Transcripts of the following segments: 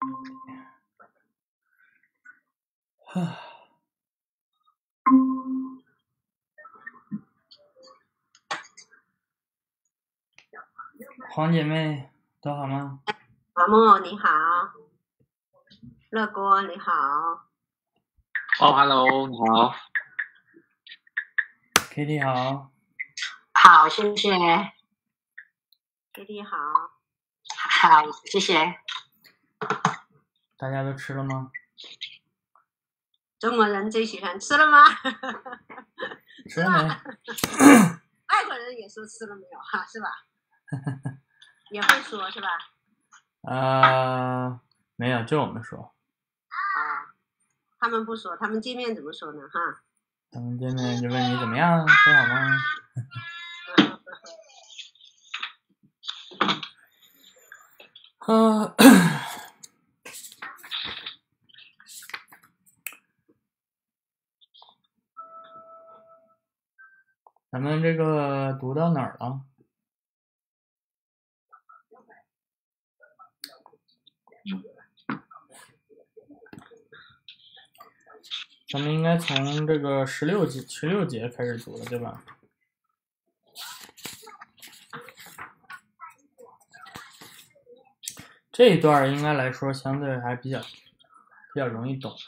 黄姐妹都好吗？ 王木你好，乐哥你好。 Hello， 你好。 Kitty 好。 好，谢谢。 Kitty 好。 好，谢谢。 大家都吃了吗？ 中国人最喜欢吃了吗？ 吃了没？ 外国人也说吃了没有哈，是吧？也会说是吧？ 没有，就我们说。 他们不说，他们见面怎么说呢？哈。 他们见面就问你怎么样，都好吗？咱们这个读到哪儿了？咱们应该从这个16节开始读了，对吧？这一段应该来说相对还比较容易懂的。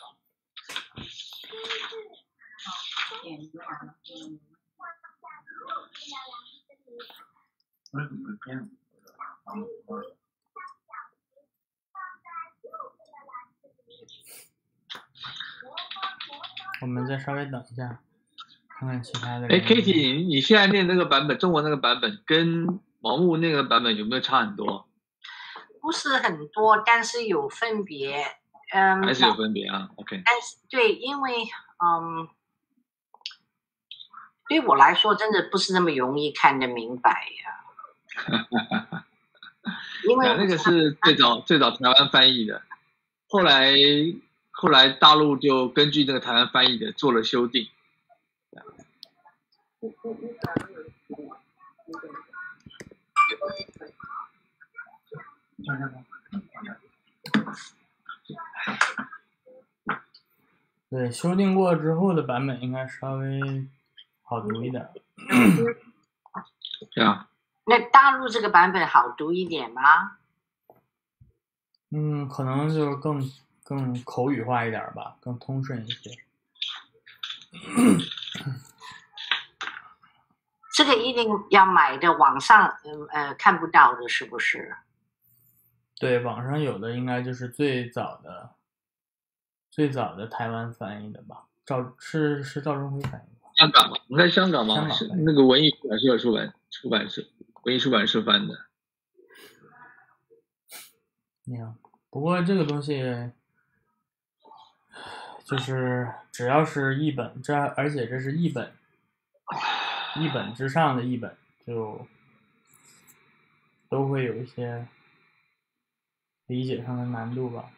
我们再稍微等一下，看看其他的。 Kitty， 你现在念那个版本，中文那个版本跟毛木那个版本有没有差很多？ 不是很多，但是有分别。 还是有分别啊。OK。 但是对，因为对我来说真的不是那么容易看得明白呀。因为那个是最早台湾翻译的，后来大陆就根据那个台湾翻译的做了修订。 对，修订过之后的版本应该稍微好读一点。 对啊。 那大陆这个版本好读一点吗？ 可能就更口语化一点吧，更通顺一些。 这个一定要买的，网上看不到的，是不是？ 对，网上有的应该就是最早的台湾翻译的吧？是赵忠辉翻译的。 香港嘛，你在香港吗？是那个文艺出版社出版社，文艺出版社翻的。 不过这个东西就是只要是译本，而且这是译本之上的译本，就都会有一些理解上的难度吧。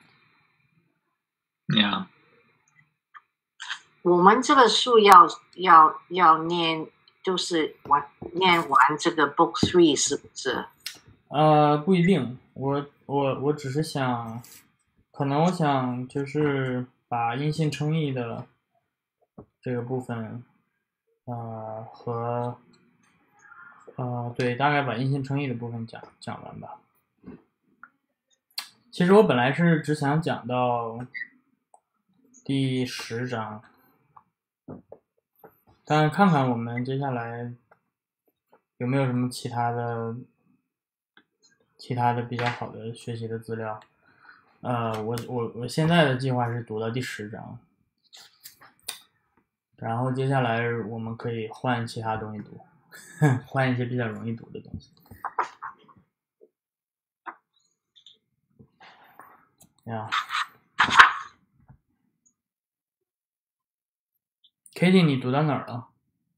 我们这个书要念，就是念完这个 Book 3是不是？ 不一定，我只是想，可能我想就是把因信称义的这个部分，对，大概把因信称义的部分讲完吧。其实我本来是只想讲到第10章，但看看我们接下来有没有什么其他的比较好的学习的资料。我现在的计划是读到第10章，然后接下来我们可以换其他东西读，换一些比较容易读的东西。Kitty， 你读到哪儿了？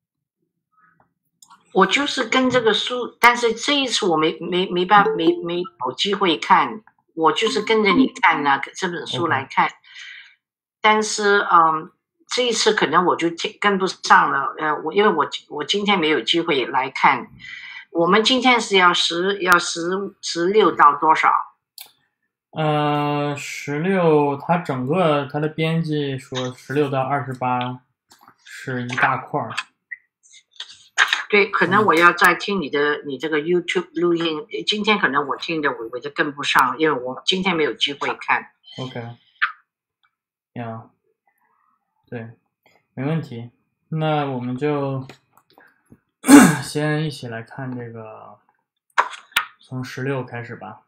我就是跟这个书，但是这一次我没有机会看，我就是跟着你看这本书来看。但是这一次可能我就跟不上了，因为我今天没有机会来看。我们今天是要16到多少？ 16，它整个它的编辑说16到28是一大块儿。 对，可能我要再听你这个 YouTube 录音。今天可能我听的我就跟不上，因为我今天没有机会看。 OK， 呀，对，没问题。那我们就先一起来看这个，从16开始吧。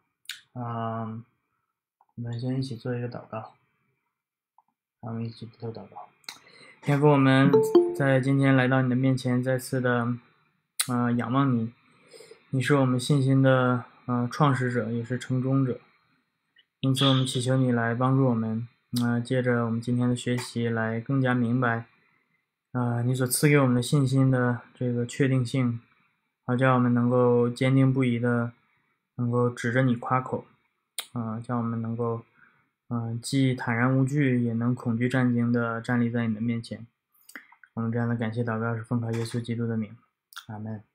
我们先一起做一个祷告，我们一起做祷告。天父，我们在今天来到你的面前，再次的仰望你，你是我们信心的创始者，也是成终者。因此，我们祈求你来帮助我们，借着我们今天的学习来更加明白，你所赐给我们的信心的这个确定性，好叫我们能够坚定不移的，能够指着你夸口，叫我们能够，既坦然无惧，也能恐惧战惊的站立在你的面前。我们这样的感谢祷告是奉靠耶稣基督的名，阿门。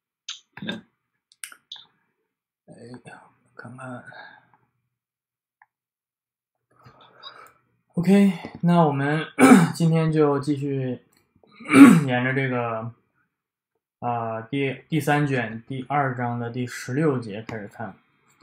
哎呀，看看。OK， 那我们今天就继续沿着这个第3卷第2章的第16节开始看。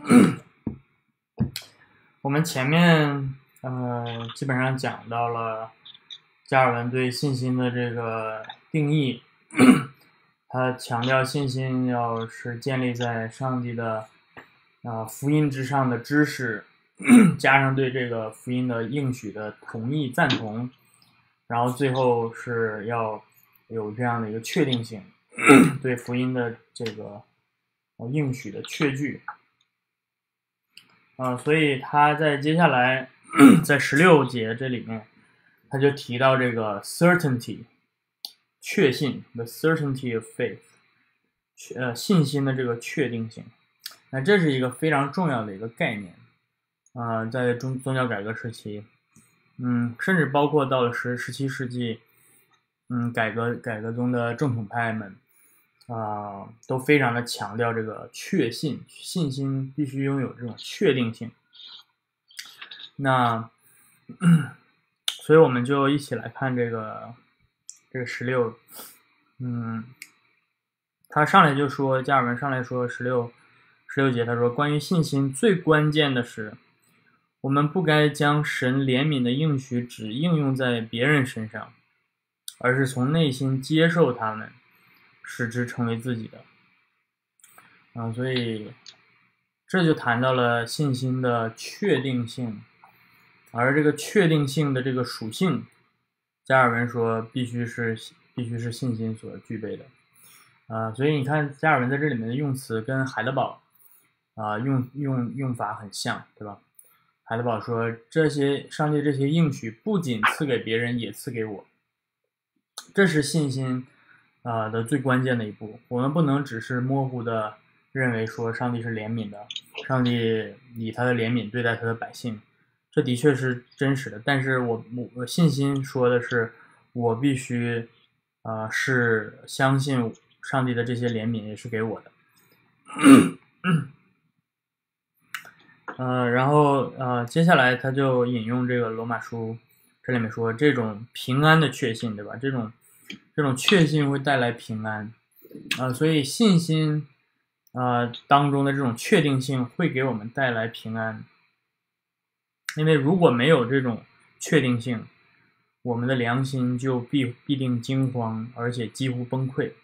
我们前面基本上讲到了加尔文对信心的这个定义，他强调信心要是建立在上帝的福音之上的知识，加上对这个福音的应许的同意赞同，然后最后是要有这样的一个确定性，对福音的这个应许的确据。所以他在接下来在16节这里面，他就提到这个 certainty 确信 the certainty of faith 信心的这个确定性。那这是一个非常重要的一个概念在宗教改革时期，甚至包括到了17世纪，改革中的正统派们都非常的强调这个确信，信心必须拥有这种确定性。那所以我们就一起来看这个16，他上来就说，加尔文上来说16节，他说关于信心最关键的是，我们不该将神怜悯的应许只应用在别人身上，而是从内心接受他们，使之成为自己的。所以这就谈到了信心的确定性，而这个确定性的这个属性，加尔文说必须是信心所具备的。所以你看加尔文在这里面的用词跟海德堡用法很像，对吧？海德堡说上帝这些应许不仅赐给别人，也赐给我，这是信心的最关键的一步。我们不能只是模糊的认为说上帝是怜悯的，上帝以他的怜悯对待他的百姓，这的确是真实的。但是我信心说的是，我必须是相信上帝的这些怜悯也是给我的。然后接下来他就引用这个罗马书，这里面说这种平安的确信，对吧？这种确信会带来平安，所以信心当中的这种确定性会给我们带来平安。因为如果没有这种确定性，我们的良心就必定惊慌，而且几乎崩溃。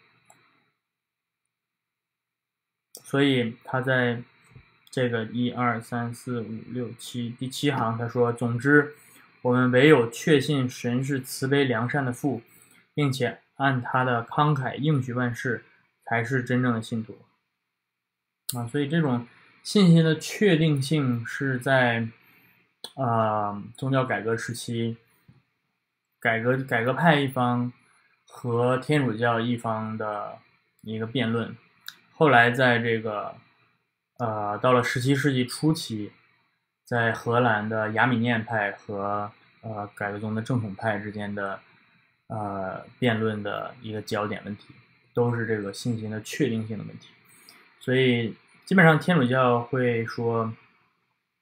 所以他在这个1、2、3、4、5、6、7第7行他说，总之我们唯有确信神是慈悲良善的父，并且按他的慷慨应许万事，才是真正的信徒。所以这种信心的确定性是在宗教改革时期，改革派一方和天主教一方的一个辩论。后来在这个到了17世纪初期，在荷兰的亚米念派和改革中的正统派之间的辩论的一个焦点问题，都是这个信心的确定性的问题。所以基本上天主教会说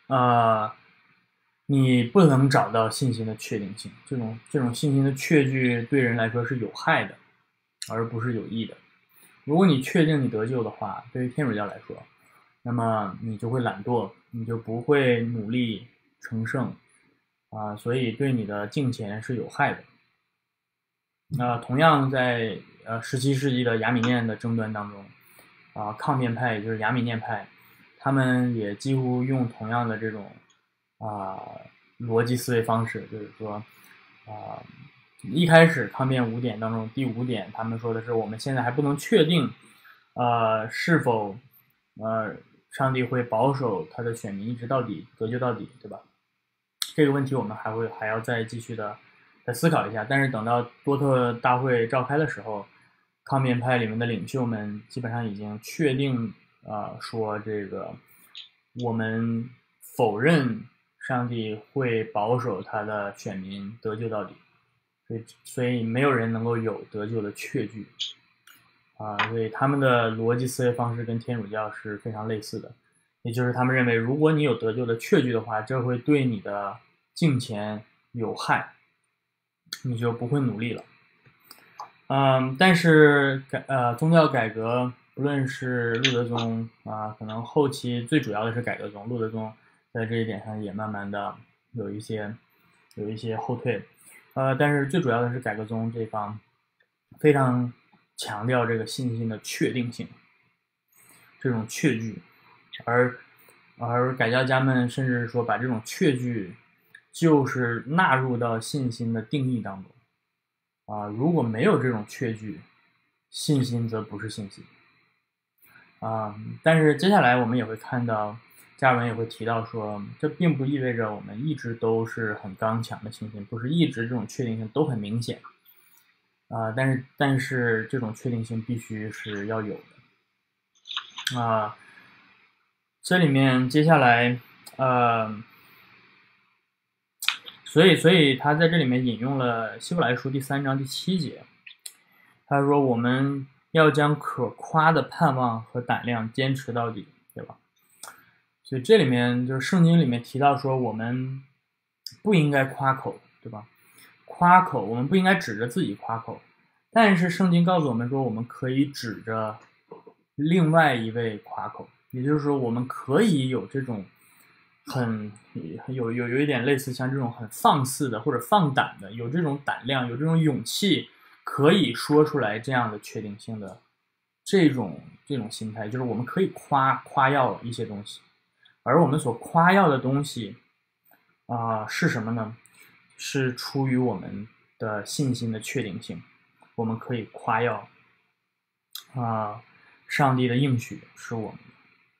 你不能找到信心的确定性，这种信心的确据对人来说是有害的，而不是有益的。如果你确定你得救的话，对于天主教来说，那么你就会懒惰，你就不会努力成圣所以对你的敬虔是有害的。同样在17世纪的雅米念的争端当中，抗辩派也就是雅米念派，他们也几乎用同样的这种逻辑思维方式，就是说一开始抗辩5点当中第5点，他们说的是我们现在还不能确定是否上帝会保守他的选民一直到底得救到底，对吧？这个问题我们还要再继续的再思考一下。但是等到多特大会召开的时候，抗辩派里面的领袖们基本上已经确定说这个我们否认上帝会保守他的选民得救到底，所以没有人能够有得救的确据所以他们的逻辑思维方式跟天主教是非常类似的，也就是他们认为如果你有得救的确据的话，这会对你的敬虔有害，你就不会努力了。但是宗教改革，不论是路德宗可能后期最主要的是改革宗，路德宗在这一点上也慢慢的有一些后退，但是最主要的是改革宗这方非常强调这个信心的确定性，这种确据，而改教家们甚至说把这种确据就是纳入到信心的定义当中如果没有这种确据，信心则不是信心但是接下来我们也会看到加尔文也会提到说，这并不意味着我们一直都是很刚强的信心，不是一直这种确定性都很明显但是这种确定性必须是要有的这里面接下来所以他在这里面引用了希伯来书第3章第7节，他说我们要将可夸的盼望和胆量坚持到底，对吧？所以这里面就是圣经里面提到说我们不应该夸口，对吧？夸口我们不应该指着自己夸口，但是圣经告诉我们说我们可以指着另外一位夸口，也就是说我们可以有这种有一点类似像这种很放肆的或者放胆的，有这种胆量有这种勇气可以说出来这样的确定性的这种心态，就是我们可以夸耀一些东西，而我们所夸耀的东西是什么呢？是出于我们的信心的确定性，我们可以夸耀上帝的应许是我们的。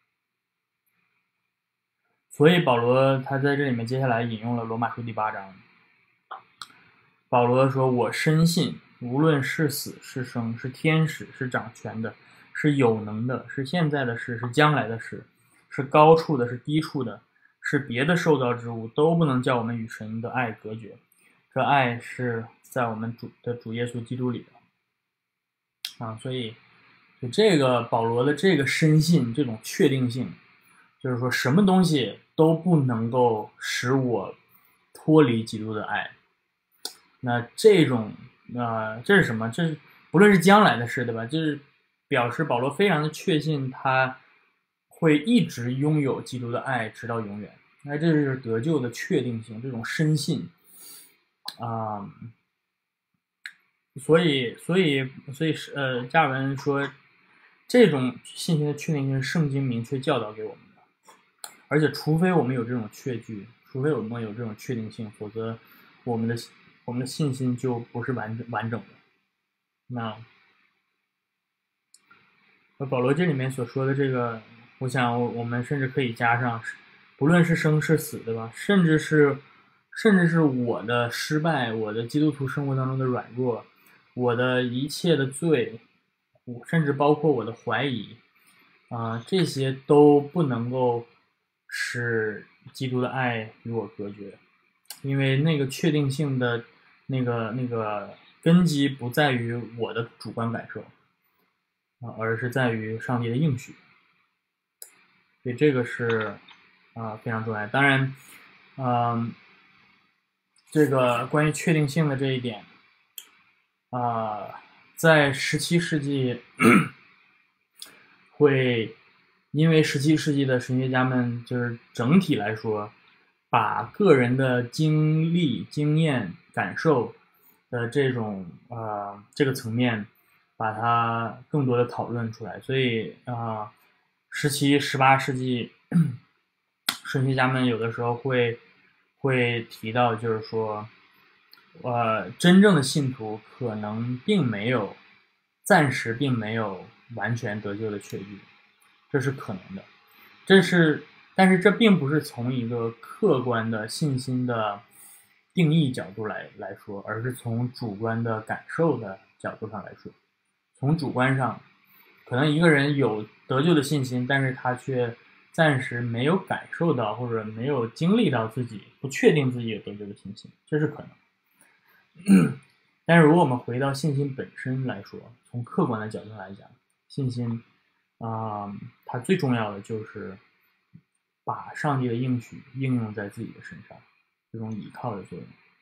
所以保罗他在这里面接下来引用了罗马书第8章，保罗说我深信无论是死是生，是天使是掌权的，是有能的，是现在的事，是将来的事，是高处的，是低处的，是别的受造之物，都不能叫我们与神的爱隔绝。这爱是在我们主耶稣基督里的所以这个保罗的这个深信，这种确定性，就是说什么东西都不能够使我脱离基督的爱。那这种这是什么？这是不论是将来的事，对吧？就是表示保罗非常的确信他会一直拥有基督的爱直到永远。那这是得救的确定性，这种深信所以加尔文说这种信心的确定性是圣经明确教导给我们的，而且除非我们有这种确据，除非我们有这种确定性，否则我们的信心就不是完整的。那保罗这里面所说的这个，我想我们甚至可以加上不论是生是死，对吧？甚至是我的失败，我的基督徒生活当中的软弱，我的一切的罪，甚至包括我的怀疑这些都不能够使基督的爱与我隔绝，因为那个确定性的那个根基不在于我的主观感受而是在于上帝的应许。所以这个是非常重要。当然，这个关于确定性的这一点，在17世纪会因为17世纪的神学家们就是整体来说，把个人的经历、经验、感受的这种这个层面，把它更多的讨论出来。所以17、18世纪神学家们有的时候会提到，就是说，真正的信徒可能暂时并没有完全得救的确据，这是可能的。但是这并不是从一个客观的信心的定义角度来说，而是从主观的感受的角度上来说。从主观上，可能一个人有得救的信心，但是他却暂时没有感受到或者没有经历到自己不确定自己有得救的信心，这是可能。但是如果我们回到信心本身来说，从客观的角度来讲，信心它最重要的就是把上帝的应许应用在自己的身上，这种倚靠的作用。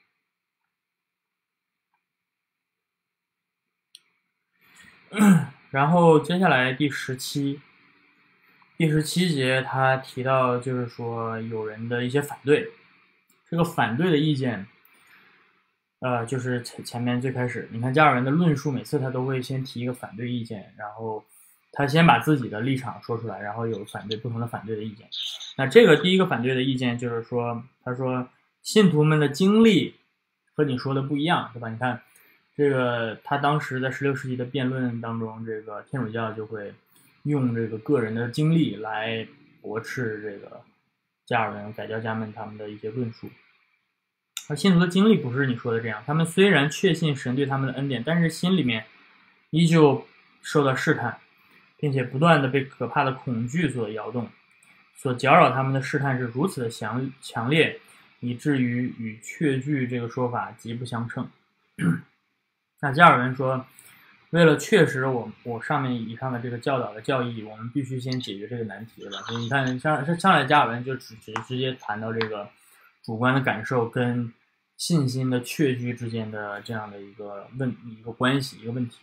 然后接下来第17节他提到，就是说有人的一些反对，这个反对的意见就是前面最开始你看加尔文的论述，每次他都会先提一个反对意见，然后他先把自己的立场说出来，然后有不同的反对的意见。那这个第一个反对的意见就是说，他说信徒们的经历和你说的不一样，对吧？你看这个他当时在16世纪的辩论当中，这个天主教就会用这个个人的经历来驳斥这个加尔文改教家们他们的一些论述。而信徒的经历不是你说的这样，他们虽然确信神对他们的恩典，但是心里面依旧受到试探，并且不断的被可怕的恐惧所摇动，所搅扰他们的试探是如此的强烈，以至于与确据这个说法极不相称。那加尔文说，为了确实我以上的这个教导的教义，我们必须先解决这个难题，对吧？所以你看上来加尔文就直接谈到这个主观的感受跟信心的确据之间的这样的一个关系，一个问题。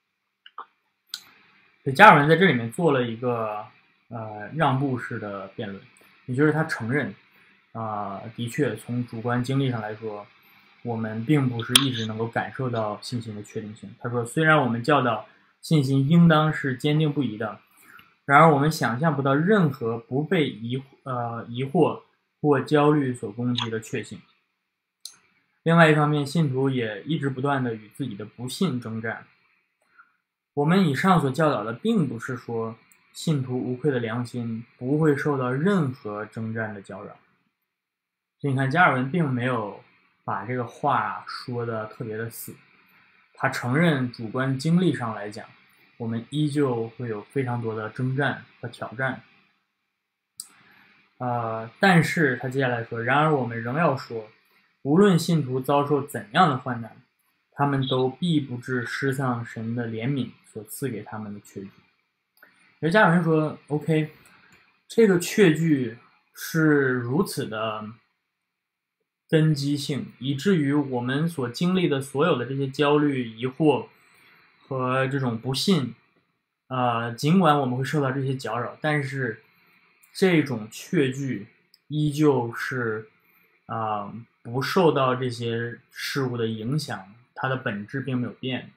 所以加尔文在这里面做了一个让步式的辩论，也就是他承认的确从主观经历上来说，我们并不是一直能够感受到信心的确定性。他说，虽然我们教导信心应当是坚定不移的，然而我们想象不到任何不被疑惑或焦虑所攻击的确信。另外一方面，信徒也一直不断的与自己的不信征战。我们以上所教导的并不是说信徒无愧的良心不会受到任何征战的搅扰。所以你看加尔文并没有把这个话说的特别的死，他承认主观经历上来讲，我们依旧会有非常多的征战和挑战。但是他接下来说，然而我们仍要说，无论信徒遭受怎样的患难，他们都必不致失丧神的怜悯所赐给他们的确据。而加尔文说 OK， 这个确据是如此的根基性，以至于我们所经历的所有的这些焦虑、疑惑和这种不信，尽管我们会受到这些搅扰，但是这种确据依旧是不受到这些事物的影响，它的本质并没有变。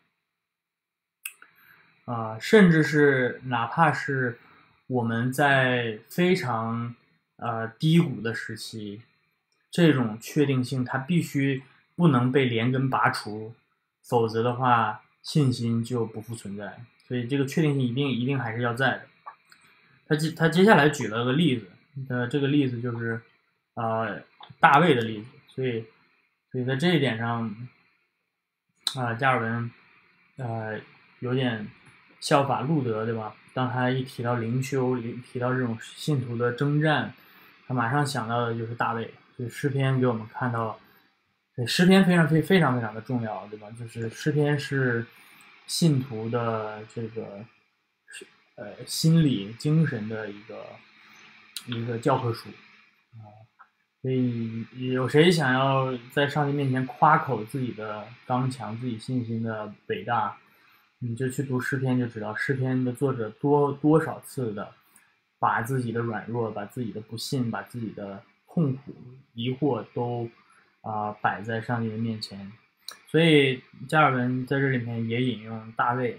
甚至是哪怕是我们在非常低谷的时期，这种确定性它必须不能被连根拔除，否则的话信心就不复存在。所以这个确定性一定还是要在的。他接下来举了个例子，这个例子就是大卫的例子。所以在这一点上加尔文有点效法路德，对吧？当他一提到灵修，提到这种信徒的征战，他马上想到的就是大卫。所以诗篇给我们看到，诗篇非常的重要，对吧？就是诗篇是信徒的这个心理精神的一个教科书。 所以有谁想要在上帝面前夸口自己的刚强、自己信心的伟大，你就去读诗篇就知道，诗篇的作者多少次的把自己的软弱、把自己的不信、把自己的痛苦、疑惑都摆在上帝的面前。所以加尔文在这里面也引用大卫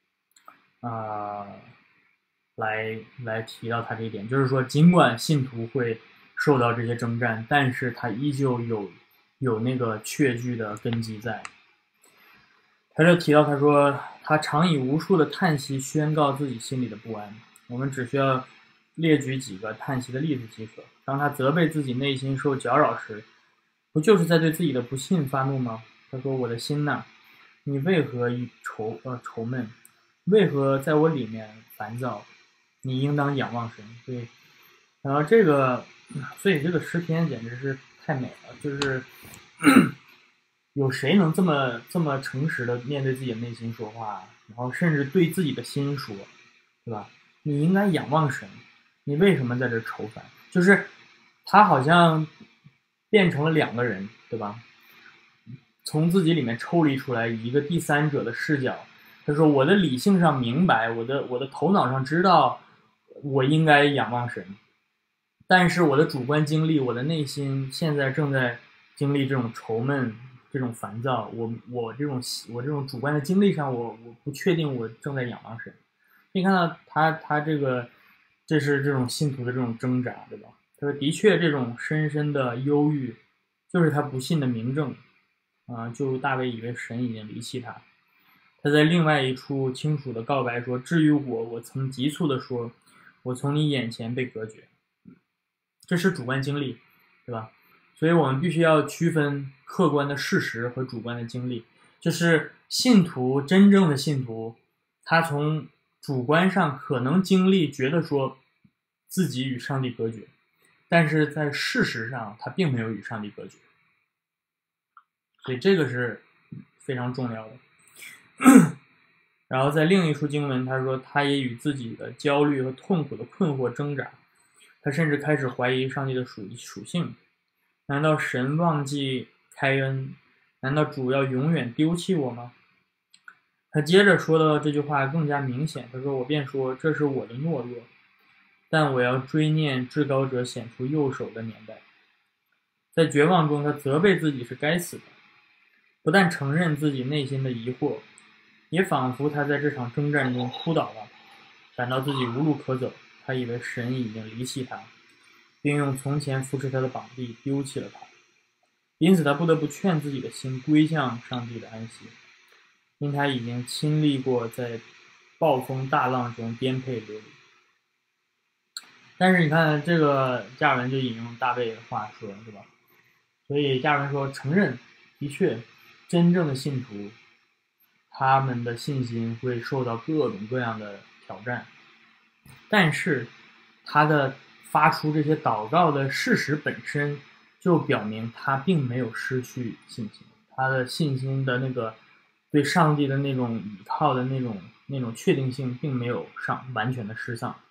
来提到他这一点，就是说尽管信徒会受到这些征战，但是他依旧有那个确据的根基在。他就提到，他说他常以无数的叹息宣告自己心里的不安。我们只需要列举几个叹息的例子即可。当他责备自己内心受搅扰时，不就是在对自己的不信发怒吗？他说：“我的心呐，你为何愁闷？为何在我里面烦躁？你应当仰望神。”对，然后所以这个诗篇简直是太美了，就是有谁能这么诚实的面对自己的内心说话，然后甚至对自己的心说，对吧？你应该仰望神，你为什么在这愁烦？就是他好像变成了两个人，对吧？从自己里面抽离出来一个第三者的视角。他说：“我的理性上明白，我的头脑上知道，我应该仰望神，但是我的主观经历，我的内心现在正在经历这种愁闷、这种烦躁。我这种主观的经历上，我不确定我正在仰望神。”你看到他这是这种信徒的这种挣扎，对吧？他说：“的确，这种深深的忧郁，就是他不信的明证。”就大卫以为神已经离弃他。他在另外一处清楚的告白说：“至于我曾急促的说，我从你眼前被隔绝。”这是主观经历，对吧？所以我们必须要区分客观的事实和主观的经历。就是真正的信徒，他从主观上可能经历觉得说自己与上帝隔绝，但是在事实上他并没有与上帝隔绝。所以这个是非常重要的。然后在另一处经文他说，他也与自己的焦虑和痛苦的困惑挣扎，他甚至开始怀疑上帝的属性。难道神忘记开恩？难道主要永远丢弃我吗？他接着说的这句话更加明显，他说：“我便说这是我的懦弱，但我要追念至高者显出右手的年代。”在绝望中，他责备自己是该死的，不但承认自己内心的疑惑，也仿佛他在这场征战中哭倒了，感到自己无路可走。他以为神已经离弃他，并用从前扶持他的膀臂丢弃了他，因此他不得不劝自己的心归向上帝的安息，因他已经亲历过在暴风大浪中颠沛流离。但是你看这个加尔文就引用大卫的话说，对吧？所以加尔文说，承认的确真正的信徒他们的信心会受到各种各样的挑战，但是他的发出这些祷告的事实本身就表明他并没有失去信心，他的信心的那个对上帝的那种倚靠的那种确定性并没有完全的失丧。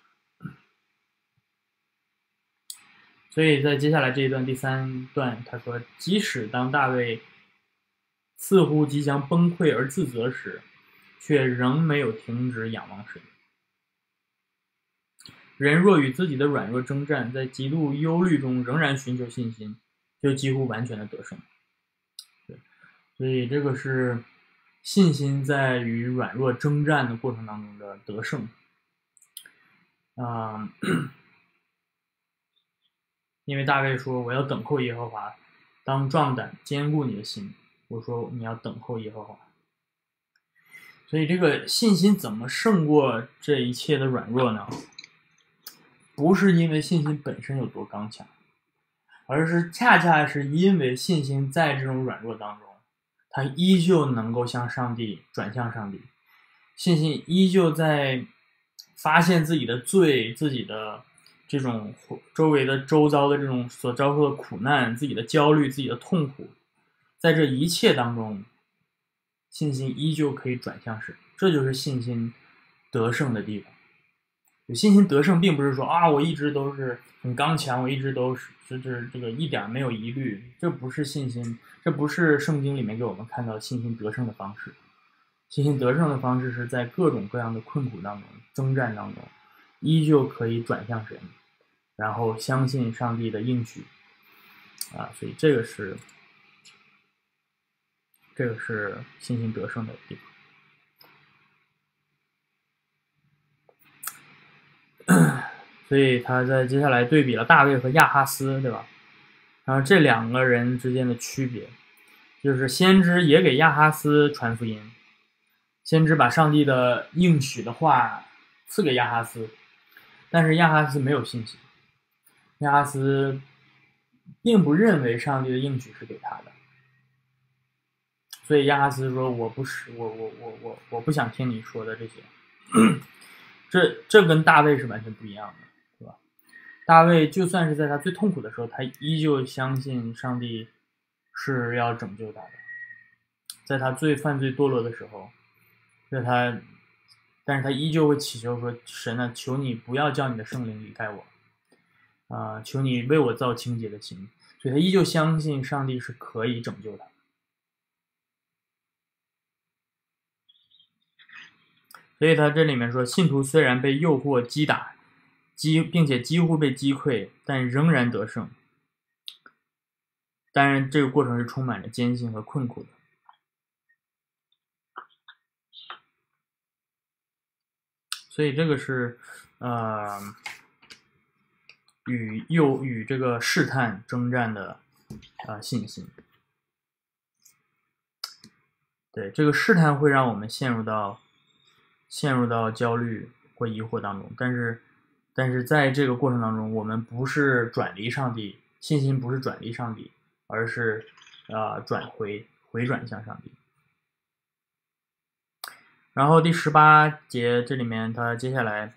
所以在接下来这一段第三段他说，即使当大卫似乎即将崩溃而自责时，却仍没有停止仰望神。人若与自己的软弱征战，在极度忧虑中仍然寻求信心，就几乎完全的得胜。对，所以这个是信心在与软弱征战的过程当中的得胜。因为大卫说，我要等候耶和华，当壮胆坚固你的心。我说你要等候耶和华。所以这个信心怎么胜过这一切的软弱呢？不是因为信心本身有多刚强，而是恰恰是因为信心在这种软弱当中，他依旧能够向上帝转向上帝，信心依旧在发现自己的罪，自己的这种周遭的这种所遭受的苦难，自己的焦虑，自己的痛苦，在这一切当中，信心依旧可以转向神，这就是信心得胜的地方。 有信心得胜，并不是说啊，我一直都是很刚强，我一直都是就是这个一点没有疑虑，这不是信心，这不是圣经里面给我们看到信心得胜的方式。信心得胜的方式是在各种各样的困苦当中、征战当中，依旧可以转向神，然后相信上帝的应许所以这个是信心得胜的地方。所以他在接下来对比了大卫和亚哈斯，对吧？然后这两个人之间的区别，就是先知也给亚哈斯传福音，先知把上帝的应许的话赐给亚哈斯，但是亚哈斯没有信心，亚哈斯并不认为上帝的应许是给他的，所以亚哈斯说：“我不想听你说的这些。”这跟大卫是完全不一样的，对吧？大卫就算是在他最痛苦的时候，他依旧相信上帝是要拯救他的。在他最犯罪堕落的时候，但是他依旧会祈求说：“神啊，求你不要叫你的圣灵离开我，求你为我造清洁的心。”所以他依旧相信上帝是可以拯救他。所以他这里面说，信徒虽然被诱惑击打，并且几乎被击溃，但仍然得胜。当然，这个过程是充满着艰辛和困苦的。所以这个是与这个试探征战的信心。对，这个试探会让我们陷入到焦虑或疑惑当中，但是在这个过程当中，我们不是转离上帝，信心不是转离上帝，而是回转向上帝。然后第18节这里面，他接下来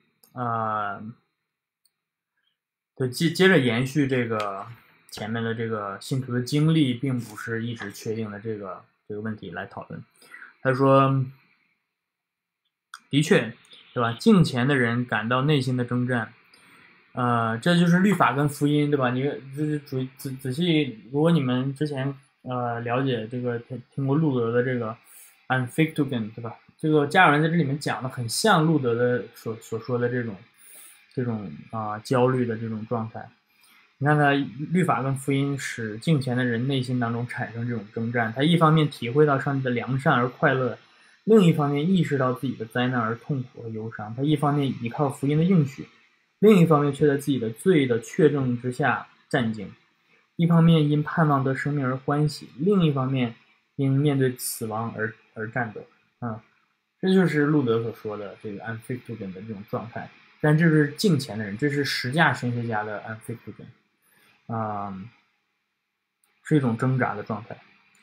就接着延续这个前面的这个信徒的经历并不是一直确定的这个问题来讨论。他说，的确，对吧？敬虔的人感到内心的征战，这就是律法跟福音，对吧？你就是仔细，如果你们之前了解这个听过路德的这个 Anfechtung， 对吧？这个加尔文在这里面讲的很像路德的所说的这种焦虑的这种状态。你看他律法跟福音使敬虔的人内心当中产生这种征战，他一方面体会到上帝的良善而快乐，另一方面意识到自己的灾难而痛苦和忧伤。他一方面依靠福音的应许，另一方面却在自己的罪的确证之下战兢。一方面因盼望得生命而欢喜，另一方面因面对死亡而战斗。这就是路德所说的这个 Anfechtung 的这种状态。但这是敬虔的人，这是实价神学家的 Anfechtung，是一种挣扎的状态。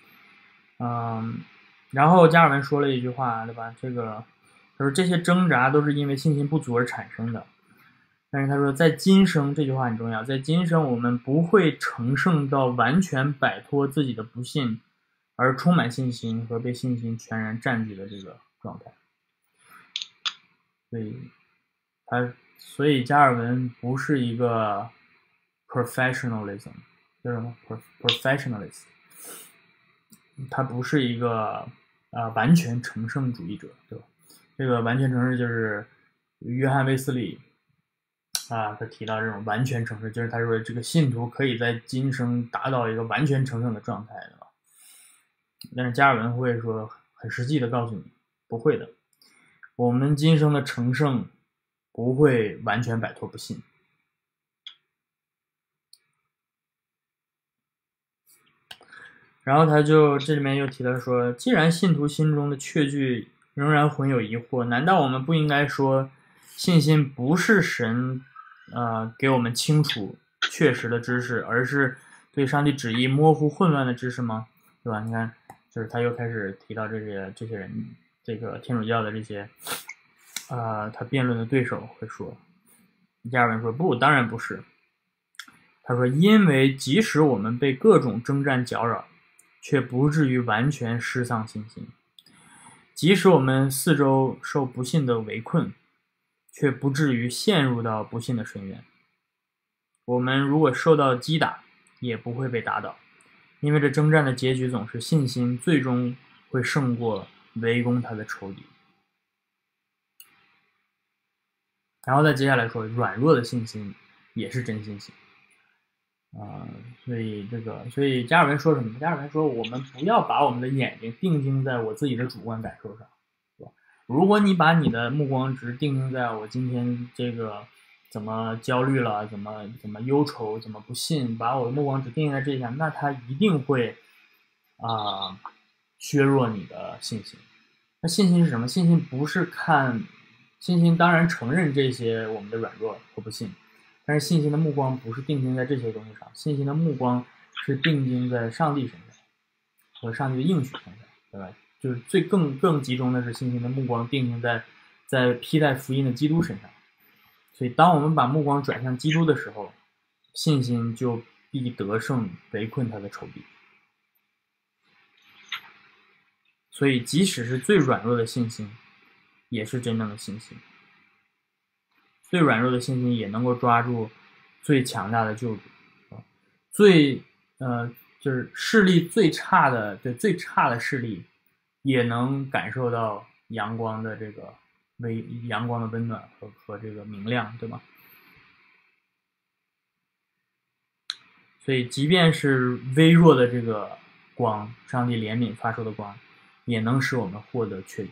然后加尔文说了一句话，对吧？他说这些挣扎都是因为信心不足而产生的。但是他说，在今生，这句话很重要，在今生我们不会成圣到完全摆脱自己的不信，而充满信心和被信心全然占据的这个状态。所以加尔文不是一个 professionalism， 叫什么 professionalist， 他不是一个完全成圣主义者，对吧？这个完全成圣就是约翰卫斯理他提到这种完全成圣，就是他说这个信徒可以在今生达到一个完全成圣的状态，对吧？但是加尔文会说很实际的告诉你，不会的，我们今生的成圣不会完全摆脱不信。然后他就这里面又提到说，既然信徒心中的确据仍然混有疑惑，难道我们不应该说信心不是神给我们清楚确实的知识，而是对上帝旨意模糊混乱的知识吗？对吧？你看，就是他又开始提到这些人，这个天主教的这些他辩论的对手会说，加尔文说不，当然不是。他说，因为即使我们被各种征战搅扰，却不至于完全失丧信心；即使我们四周受不幸的围困， 却不至于陷入到不幸的深渊。我们如果受到击打，也不会被打倒，因为这征战的结局总是信心最终会胜过围攻他的仇敌。然后再接下来说，软弱的信心也是真信心。所以加尔文说什么？加尔文说，我们不要把我们的眼睛定睛在我自己的主观感受上，对吧？如果你把你的目光只定睛在我今天这个怎么焦虑了，怎么忧愁，怎么不信，把我的目光只定睛在这项，那它一定会削弱你的信心。那信心是什么？信心不是看，信心当然承认这些我们的软弱和不信。但是信心的目光不是定睛在这些东西上，信心的目光是定睛在上帝身上和上帝的应许身上，对吧？就是更集中的是信心的目光定睛在披戴福音的基督身上。所以当我们把目光转向基督的时候，信心就必得胜围困他的仇敌。所以即使是最软弱的信心，也是真正的信心。最软弱的信心也能够抓住最强大的救主，就是视力最差的视力，也能感受到阳光的阳光的温暖和这个明亮，对吗？所以即便是微弱的这个光，上帝怜悯发出的光，也能使我们获得确据。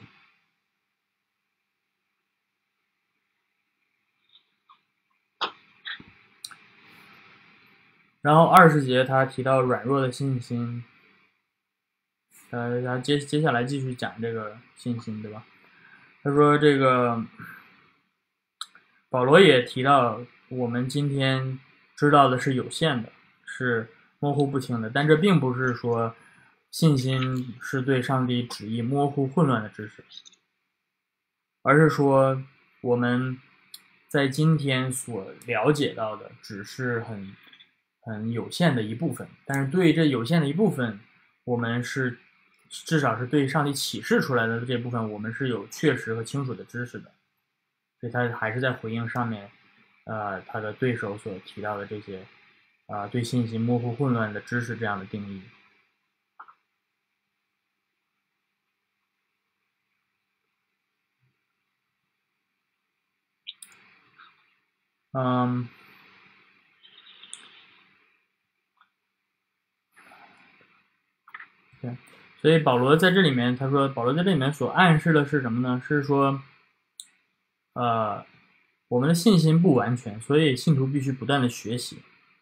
然后20节他提到软弱的信心，他接下来继续讲这个信心，对吧？他说这个保罗也提到，我们今天知道的是有限的，是模糊不清的，但这并不是说信心是对上帝旨意模糊混乱的知识，而是说我们在今天所了解到的只是很有限的一部分，但是对这有限的一部分，我们是至少是对上帝启示出来的这部分，我们是有确实和清楚的知识的。所以他还是在回应上面他的对手所提到的这些对信息模糊混乱的知识这样的定义。对，所以保罗在这里面，他说保罗在这里面所暗示的是什么呢？是说我们的信心不完全，所以信徒必须不断的学习。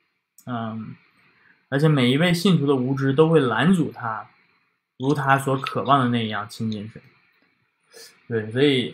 而且每一位信徒的无知都会拦阻他如他所渴望的那样亲近神。对，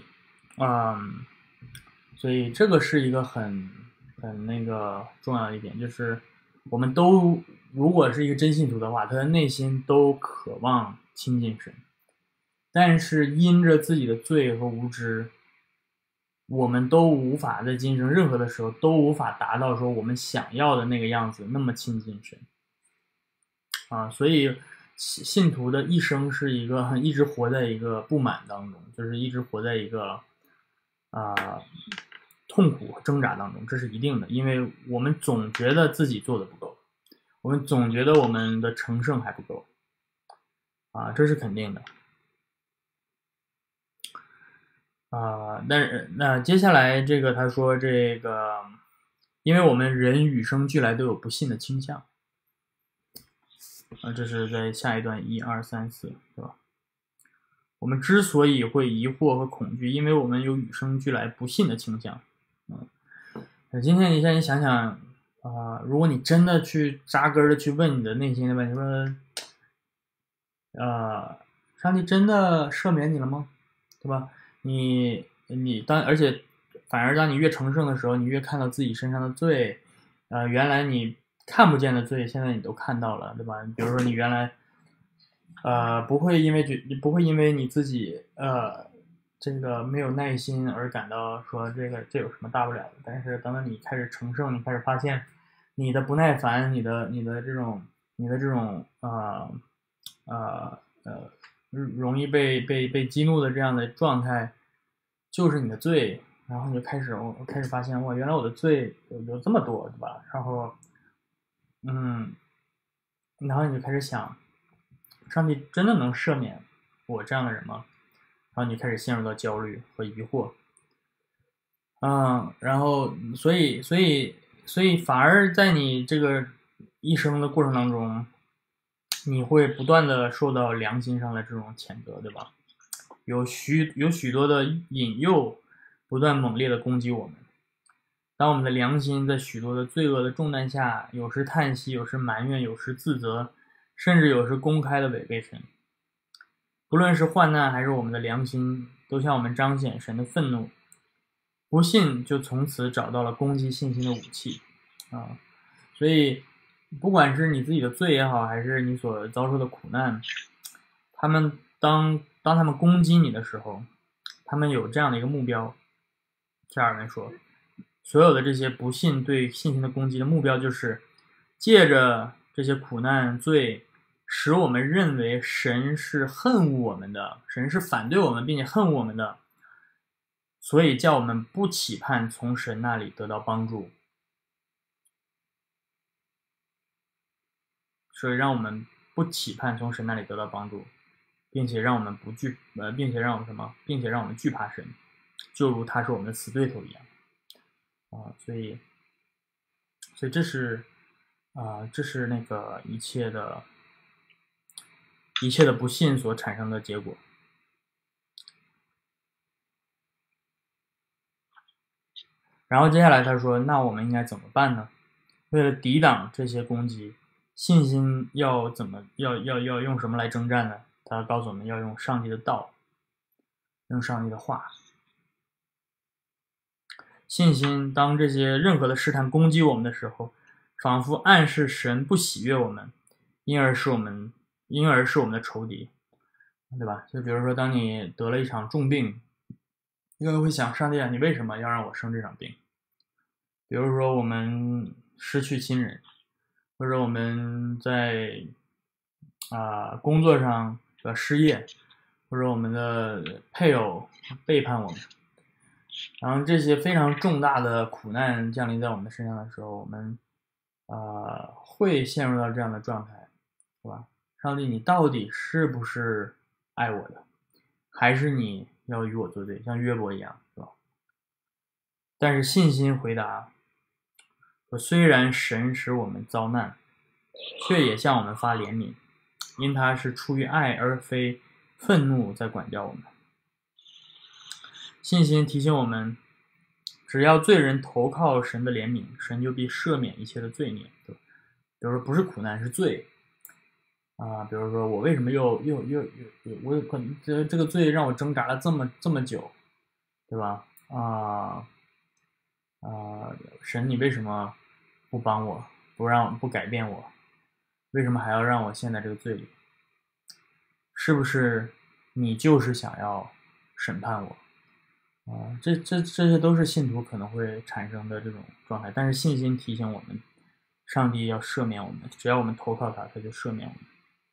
所以这个是一个很那个重要的一点，就是我们都如果是一个真信徒的话，他的内心都渴望亲近神，但是因着自己的罪和无知，我们都无法在今生任何的时候都无法达到说我们想要的那个样子那么亲近神所以信徒的一生是一个一直活在一个不满当中，就是一直活在一个痛苦和挣扎当中，这是一定的，因为我们总觉得自己做的不够，我们总觉得我们的成圣还不够这是肯定的但是那接下来这个他说这个，因为我们人与生俱来都有不信的倾向这是在下一段1、2、3、4，对吧？我们之所以会疑惑和恐惧，因为我们有与生俱来不信的倾向今天你想想如果你真的去扎根的去问你的内心的问题，说上帝真的赦免你了吗？对吧？而且反而当你越成圣的时候，你越看到自己身上的罪原来你看不见的罪，现在你都看到了，对吧？比如说你原来不会因为你自己这个没有耐心而感到说这有什么大不了的，但是等等你开始成圣，你开始发现你的不耐烦，你的这种容易被激怒的这样的状态，就是你的罪然后我开始发现，哇，原来我的罪有这么多，对吧？然后，然后你就开始想，上帝真的能赦免我这样的人吗？然后你开始陷入到焦虑和疑惑，然后所以反而在你这个一生的过程当中，你会不断的受到良心上的这种谴责，对吧？有许多的引诱不断猛烈的攻击我们。当我们的良心在许多的罪恶的重担下，有时叹息，有时埋怨，有时自责，甚至有时公开的违背神。不论是患难还是我们的良心，都向我们彰显神的愤怒。不信就从此找到了攻击信心的武器所以不管是你自己的罪也好，还是你所遭受的苦难，他们当他们攻击你的时候，他们有这样的一个目标。加尔文说，所有的这些不信对信心的攻击的目标，就是借着这些苦难罪，使我们认为神是恨恶我们的，神是反对我们并且恨我们的，所以叫我们不期盼从神那里得到帮助，所以让我们不期盼从神那里得到帮助，并且让我们并且让我们什么？并且让我们惧怕神，就如他是我们的死对头一样所以这是这是那个一切的不信所产生的结果。然后接下来他说，那我们应该怎么办呢？为了抵挡这些攻击，信心要用什么来征战呢？他告诉我们要用上帝的道，用上帝的话。信心当这些任何的试探攻击我们的时候，仿佛暗示神不喜悦我们，因而是我们的仇敌，对吧？就比如说当你得了一场重病，你可能会想，上帝啊，你为什么要让我生这场病？比如说我们失去亲人，或者我们在工作上失业，或者我们的配偶背叛我们，然后这些非常重大的苦难降临在我们身上的时候，我们会陷入到这样的状态，是吧？上帝，你到底是不是爱我的，还是你要与我作对，像约伯一样，是吧？但是信心回答说，虽然神使我们遭难，却也向我们发怜悯，因他是出于爱而非愤怒在管教我们。信心提醒我们，只要罪人投靠神的怜悯，神就必赦免一切的罪孽。对吧？比如说不是苦难，是罪比如说我为什么我可能这个罪让我挣扎了这么久，对吧？神你为什么不帮我，不改变我？为什么还要让我陷在这个罪里？是不是你就是想要审判我？这些都是信徒可能会产生的这种状态，但是信心提醒我们，上帝要赦免我们，只要我们投靠他，他就赦免我们。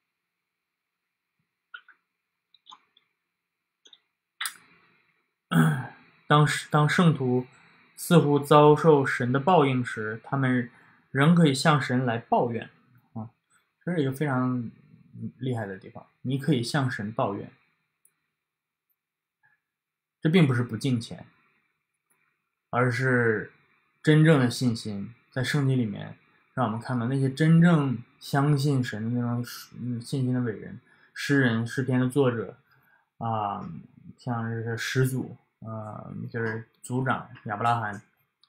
当圣徒似乎遭受神的报应时，他们仍可以向神来抱怨这是一个非常厉害的地方。你可以向神抱怨，这并不是不敬虔，而是真正的信心。在圣经里面让我们看到那些真正相信神的那种信心的伟人，诗人、诗篇的作者像是始祖就是族长亚伯拉罕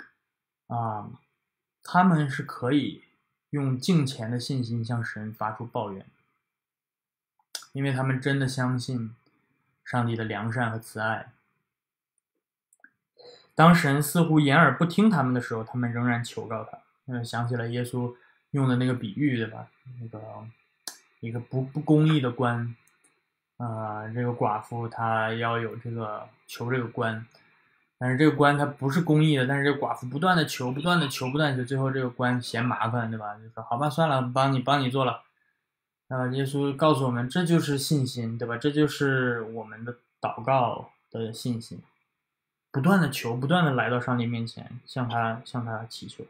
他们是可以用敬虔的信心向神发出抱怨，因为他们真的相信上帝的良善和慈爱。当神似乎掩耳不听他们的时候，他们仍然求告他。想起了耶稣用的那个比喻，对吧？那个一个不公义的官这个寡妇她要有求这个官，但是这个官他不是公义的，但是这个寡妇不断的求，最后这个官嫌麻烦，对吧？就说好吧，算了，帮你做了。耶稣告诉我们，这就是信心，对吧？这就是我们的祷告的信心。 不断的求，不断的来到上帝面前，向他祈求。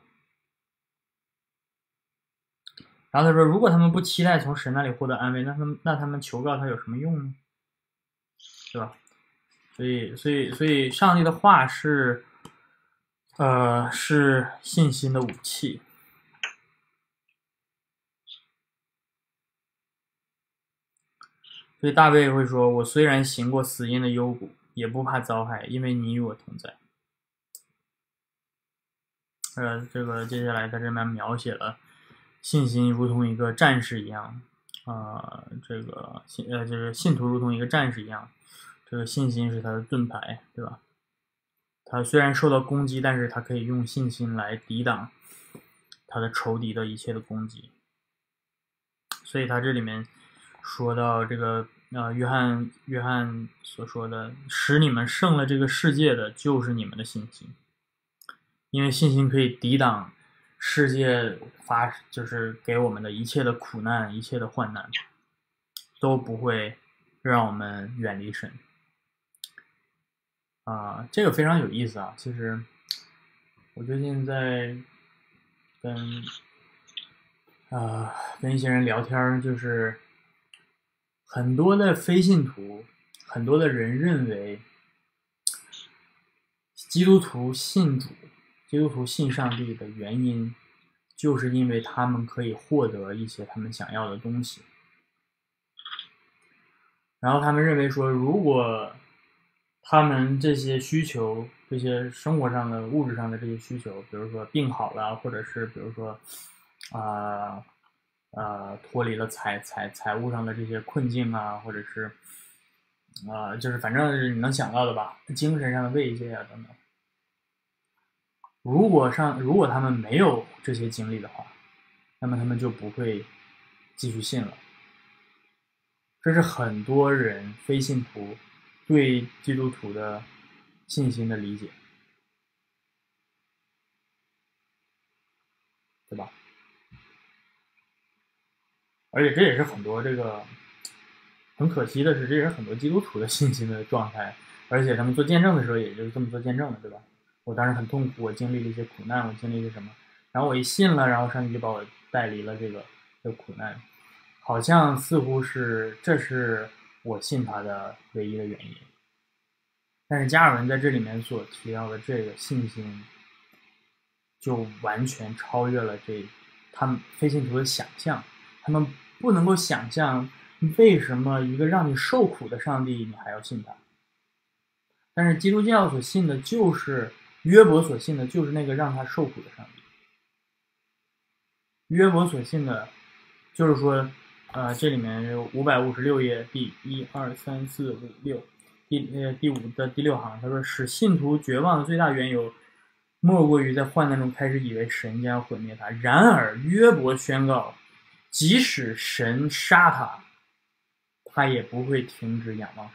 然后他说，如果他们不期待从神那里获得安慰，那他们求告他有什么用呢？对吧？所以上帝的话是信心的武器。所以大卫会说，我虽然行过死荫的幽谷，也不怕遭害，因为你与我同在。这个接下来在这边描写了信心如同一个战士一样，这个信徒如同一个战士一样，这个信心是他的盾牌，对吧？他虽然受到攻击，但是他可以用信心来抵挡他的仇敌的一切的攻击。所以他这里面说到这个约翰所说的，使你们胜了这个世界的就是你们的信心，因为信心可以抵挡世界就是给我们的一切的苦难，一切的患难，都不会让我们远离神。这个非常有意思啊！其实我最近在跟一些人聊天，就是很多的非信徒，很多的人认为基督徒信主，基督徒信上帝的原因，就是因为他们可以获得一些他们想要的东西。然后他们认为说，如果他们这些需求，这些生活上的物质上的这些需求，比如说病好了，或者是比如说脱离了财务上的这些困境啊，或者是就是反正是你能想到的吧，精神上的慰藉啊等等。如果他们没有这些经历的话，那么他们就不会继续信了。这是很多人非信徒对基督徒的信心的理解，对吧？而且这也是很多很可惜的是，这也是很多基督徒的信心的状态。而且他们做见证的时候，也就是这么做见证的，对吧？我当时很痛苦，我经历了一些苦难，我经历了什么，然后我一信了，然后上帝就把我带离了这个苦难，好像似乎这是我信他的唯一的原因。但是加尔文在这里面所提到的这个信心，就完全超越了他们非信徒的想象。他们不能够想象为什么一个让你受苦的上帝你还要信他。但是基督教所信的就是约伯所信的就是那个让他受苦的上帝。约伯所信的就是说这里面有556页第1、2、3、4、5、6第5的第6行，他说使信徒绝望的最大缘由莫过于在患难中开始以为神将毁灭他，然而约伯宣告，即使神杀他，他也不会停止仰望神。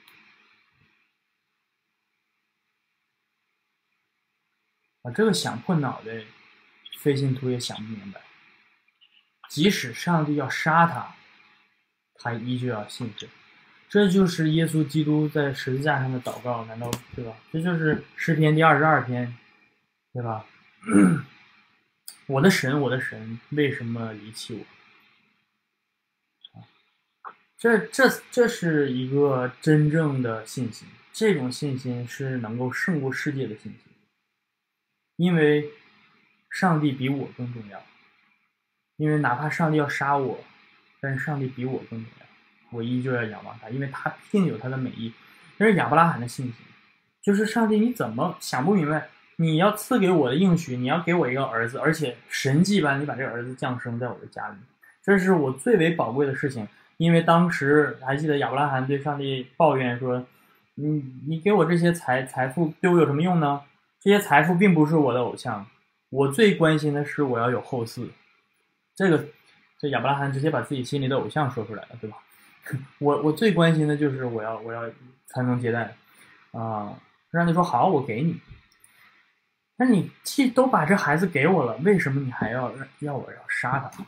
这个想破脑袋非信徒也想不明白，即使上帝要杀他，他依旧要信神。这就是耶稣基督在十字架上的祷告，难道对吧？这就是诗篇第22篇，对吧？我的神，我的神，为什么离弃我？这是一个真正的信心，这种信心是能够胜过世界的信心，因为上帝比我更重要，因为哪怕上帝要杀我，但是上帝比我更重要，我依旧要仰望他，因为他定有他的美意。这是亚伯拉罕的信心，就是上帝你怎么想不明白，你要赐给我的应许，你要给我一个儿子，而且神迹般你把这个儿子降生在我的家里，这是我最为宝贵的事情。因为当时还记得亚伯拉罕对上帝抱怨说，你给我这些财富对我有什么用呢？这些财富并不是我的偶像，我最关心的是我要有后嗣。这亚伯拉罕直接把自己心里的偶像说出来了，对吧？我最关心的就是我要传宗接代上帝说好，我给你。那你既都把这孩子给我了，为什么你还要我要杀他？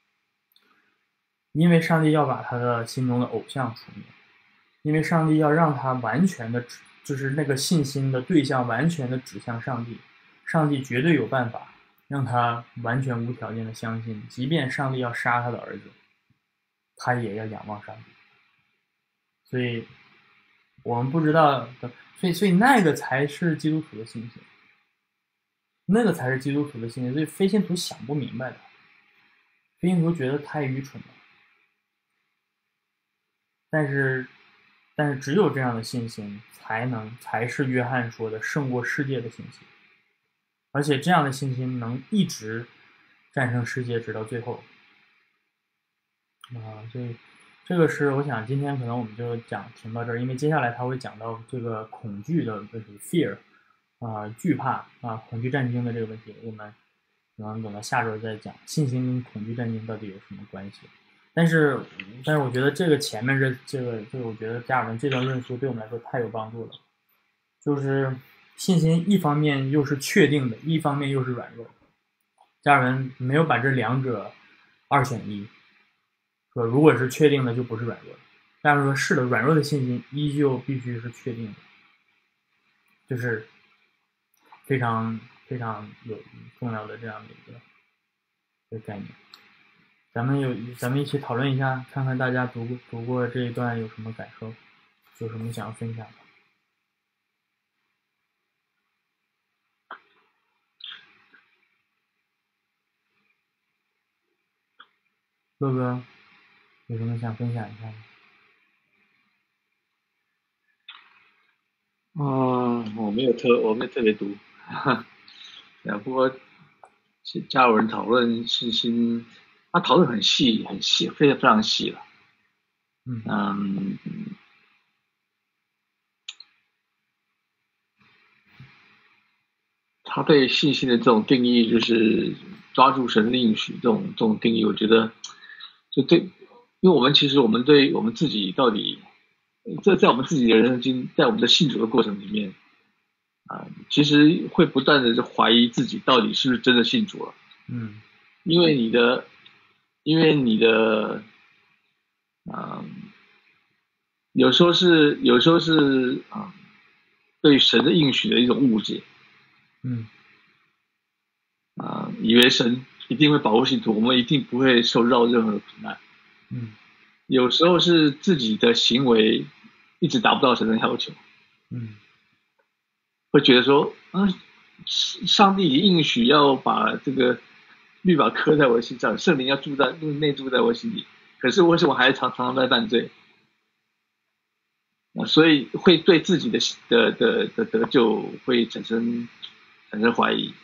因为上帝要把他的心中的偶像除灭，因为上帝要让他完全的就是那个信心的对象完全的指向上帝，上帝绝对有办法让他完全无条件的相信，即便上帝要杀他的儿子，他也要仰望上帝。所以我们不知道的，所以那个才是基督徒的信心，那个才是基督徒的信心。所以非信徒想不明白的，非信徒觉得太愚蠢了。但是只有这样的信心才是约翰说的胜过世界的信心，而且这样的信心能一直战胜世界直到最后。所以这个是我想今天可能我们就停到这儿，因为接下来他会讲到这个恐惧的问题 fear 惧怕恐惧战惊的这个问题，我们可能等到下周再讲信心跟恐惧战惊到底有什么关系。但是我觉得这个前面这个我觉得加尔文这段论述对我们来说太有帮助了，就是信心一方面又是确定的，一方面又是软弱的。加尔文没有把这两者二选一，说如果是确定的就不是软弱的。加尔文说是的，软弱的信心依旧必须是确定的，就是非常非常有重要的这样的一个概念。咱们一起讨论一下，看看大家读过这一段有什么感受，有什么想要分享的。乐哥有什么想分享一下吗？我没有特别读，不过加尔文讨论信心，他讨论很细，非常非常细了。他对信心的这种定义，就是抓住神的应许这种定义，我觉得就对，因为我们其实我们对我们自己到底，在我们自己的人生经，在我们的信主的过程里面，其实会不断的怀疑自己到底是不是真的信主了。因为你的有时候是对神的应许的一种误解。以为神一定会保护信徒，我们一定不会受到任何的苦难。有时候是自己的行为一直达不到神的要求。会觉得说，上帝应许要把这个律法刻在我心上，圣灵要内住在我心里，可是为什么还常常在犯罪？所以会对自己的得救会产生怀疑。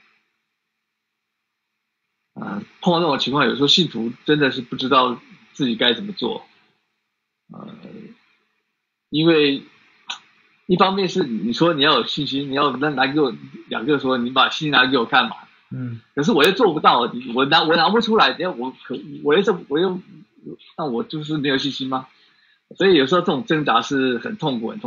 碰到这种情况，有时候信徒真的是不知道自己该怎么做。因为一方面是你说你要有信心，你要拿给我两个说，你把信心拿给我看嘛。可是我又做不到，我拿不出来，那我就是没有信心吗？所以有时候这种挣扎是很痛苦。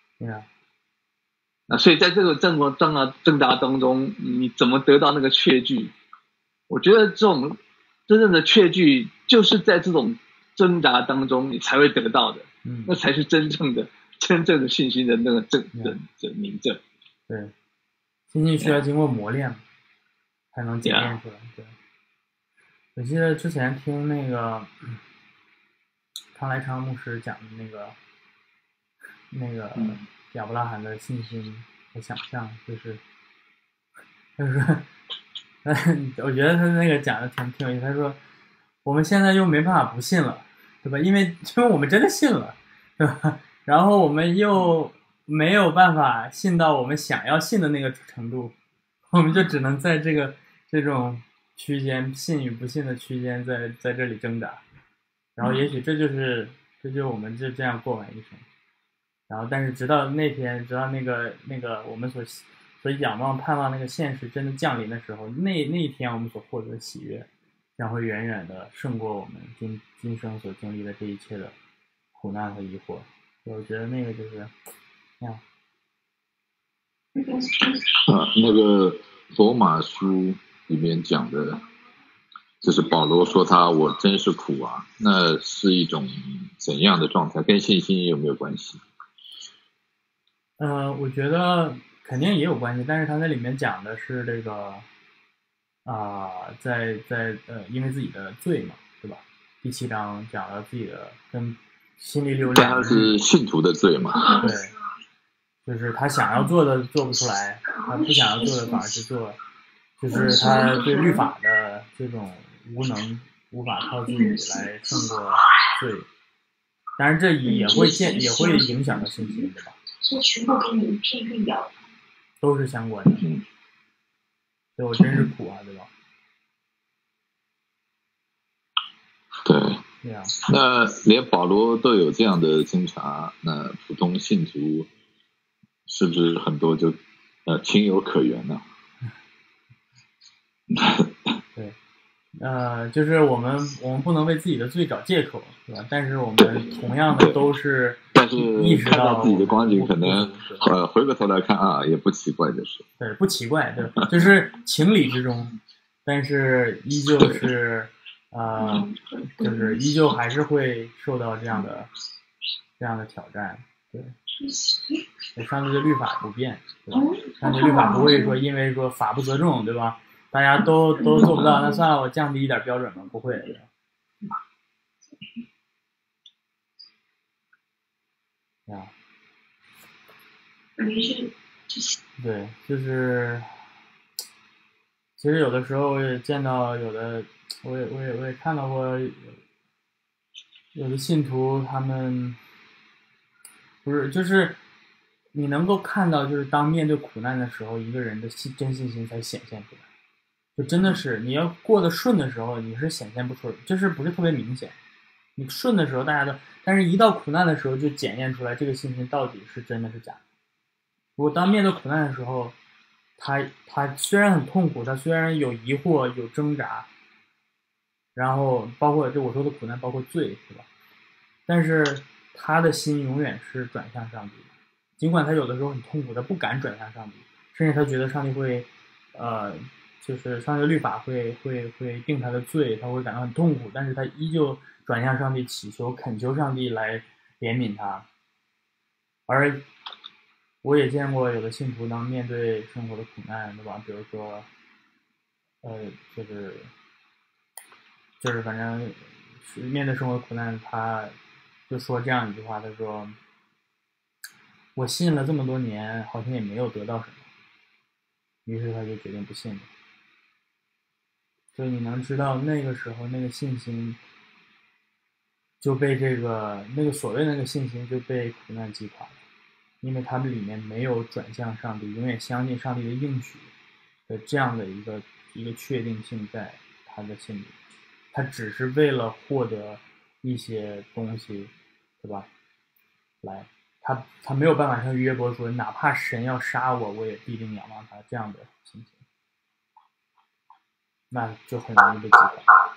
所以在这个挣扎当中，你怎么得到那个确据？我觉得这种真正的确据，就是在这种挣扎当中你才会得到的。那才是真正的信心的那个明证。 对，信心需要经过磨练才能检验出来。对，我记得之前听那个康来昌牧师讲的那个亚伯拉罕的信心和想象，就是我觉得他那个讲的挺有意思。他说我们现在又没办法不信了，对吧？因为我们真的信了，对吧？然后我们又没有办法信到我们想要信的那个程度，我们就只能在这种区间，信与不信的区间，在这里挣扎。然后也许这就是我们就这样过完一生。然后但是直到那天，直到那个我们所仰望盼望那个现实真的降临的时候，那一天我们所获得的喜悦将会远远的胜过我们今生所经历的这一切的苦难和疑惑。我觉得那个就是那个罗马书里面讲的，就是保罗说我真是苦啊，那是一种怎样的状态？跟信心有没有关系？ 我觉得肯定也有关系，但是他在里面讲的是这个在因为自己的罪嘛，对吧？第7章讲了自己的跟心里有但他是信徒的罪嘛？ 对，就是他想要做的做不出来，他不想要做的反而去做，就是他对律法的这种无能，无法靠自己来胜过罪。当然，这也会影响到信心，对吧？ 这全部给你一片绿表， 都是相关的。所以我真是苦啊，对吧？ 对呀。那连保罗都有这样的侦查，那普通信徒是不是很多就情有可原呢？ 对。就是我们不能为自己的罪找借口，对吧？但是我们同样的都是， 但是意识到自己的光景，可能回过头来看啊，也不奇怪的事。 对，不奇怪，对，就是情理之中，但是依旧是就是依旧还是会受到这样的挑战，对。上帝的律法不变，对吧？上帝的律法不会说因为说法不责众，对吧？大家都做不到，那算了，我降低一点标准吧，不会的。对，就是其实有的时候我也见到有的，我也看到过有的信徒，他们不是就是你能够看到，就是当面对苦难的时候，一个人的真信心才显现出来。就真的是你要过得顺的时候，你是显现不出，就是不是特别明显。你顺的时候大家都，但是一到苦难的时候就检验出来这个信心到底是真的是假的。如果当面对苦难的时候，他虽然很痛苦，他虽然有疑惑有挣扎，然后包括就我说的苦难包括罪，对吧？但是他的心永远是转向上帝的，尽管他有的时候很痛苦，他不敢转向上帝，甚至他觉得上帝会就是上帝的律法会定他的罪，他会感到很痛苦，但是他依旧转向上帝祈求恳求上帝来怜悯他。而我也见过有的信徒当面对生活的苦难，对吧？比如说就是反正面对生活的苦难，他就说这样一句话，他说我信了这么多年，好像也没有得到什么，于是他就决定不信了。所以你能知道那个时候那个信心就被那个所谓的那个信心就被苦难击垮了，因为他们里面没有转向上帝，永远相信上帝的应许的这样的一个确定性在他的心里，他只是为了获得一些东西，对吧？来，他没有办法像约伯说，哪怕神要杀我，我也必定仰望他这样的心情。那就很容易被击垮。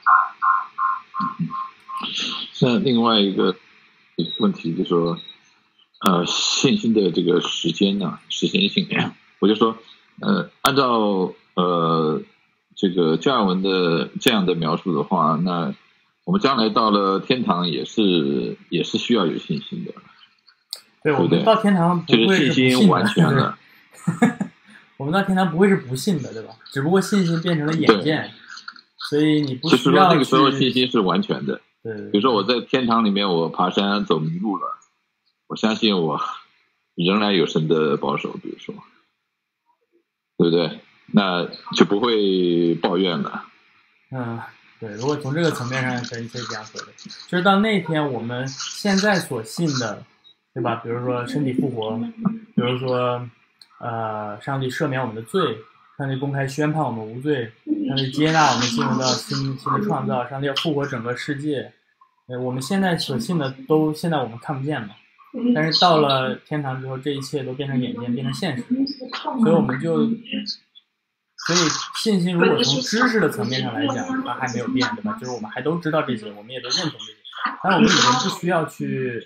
那另外一个问题就是说，信心的这个时间性，我就说，按照这个加尔文的这样的描述的话，那我们将来到了天堂也是需要有信心的。 对，我们到天堂不会是不信的， 就是信心完全了。 我们到天堂不会是不信的，对吧？只不过信心变成了眼见，所以你不需要那个时候信心是完全的。 对， 比如说我在天堂里面，我爬山走迷路了，我相信我仍然有神的保守，比如说，对不对？那就不会抱怨了。 对，如果从这个层面上可以这样说的，就是到那天我们现在所信的，对吧？比如说身体复活，比如说上帝赦免我们的罪，上帝公开宣判我们无罪，上帝接纳我们进入到新的创造，上帝要复活整个世界。我们现在所信的都现在我们看不见嘛，但是到了天堂之后，这一切都变成眼见，变成现实，所以我们所以信心如果从知识的层面上来讲，它还没有变，对吧？就是我们还都知道这些，我们也都认同这些，但我们已经不需要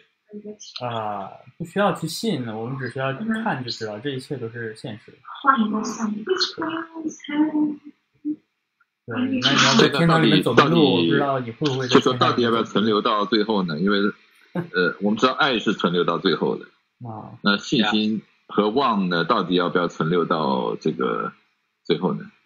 去信了，我们只需要看就知道这一切都是现实的。对，那你要在天堂里面走的路，我不知道你会不会。 就说到底要不要存留到最后呢？因为我们知道爱是存留到最后的。那信心和望呢，到底要不要存留到这个最后呢？